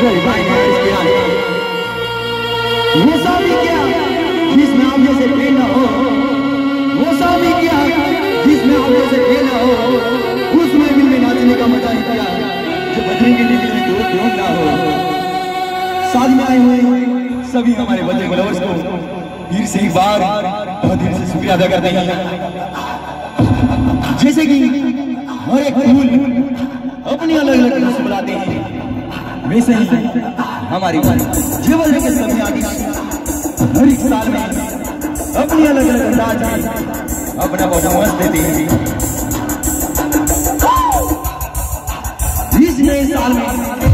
वो शादी क्या जिसमें आप जैसे प्रेम न हो, वो शादी क्या जिसमें आप जैसे प्रेम न हो, उसमें दिल में नाचने का मजा ही क्या जो बजरंग के दिल में दो क्यों ना हो। शादी में आए हुए सभी हमारे बजरंग लवर्स को फिर से एक बार बहुत दिल से शुक्रिया अदा करते हैं। जैसे कि हर एक फूल अपनी अलग अलग खुशबू लाते हैं, वैसे ही हमारी जीवन के सभी आदि हर एक साल में अपनी अलग अलग अंदाज में अपना परफॉर्मेंस देते हैं। इस नए साल में